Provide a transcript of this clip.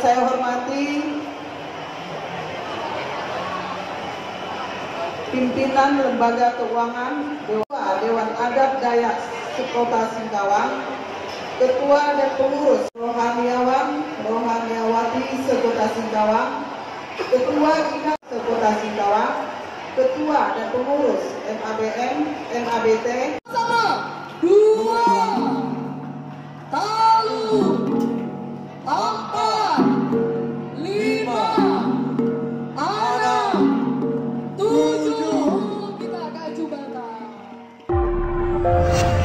saya hormati pimpinan Lembaga Keuangan Dewan Adat Dayak Sekota Singkawang, Ketua dan Pengurus Rohaniawati Sekota Singkawang, Ketua Dinas Sekota Singkawang, Ketua dan Pengurus MABM, MABT. Sama 2 Talu 4 5 6 7 kita ke Jumatan.